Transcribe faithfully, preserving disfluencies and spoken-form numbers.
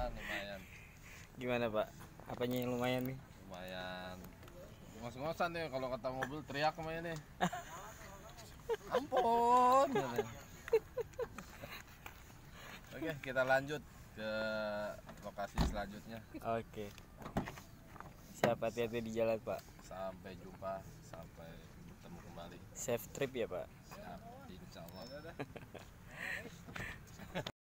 lumayan lumayan. Gimana Pak? Apanya yang lumayan nih? Lumayan ngos-ngosan nih kalau kata mobil teriak namanya nih. Ampun. Oke, kita lanjut ke lokasi selanjutnya. Oke. Siap, hati-hati di jalan Pak. Sampai jumpa, sampai bertemu kembali. Safe trip ya Pak. Siap, insya Allah.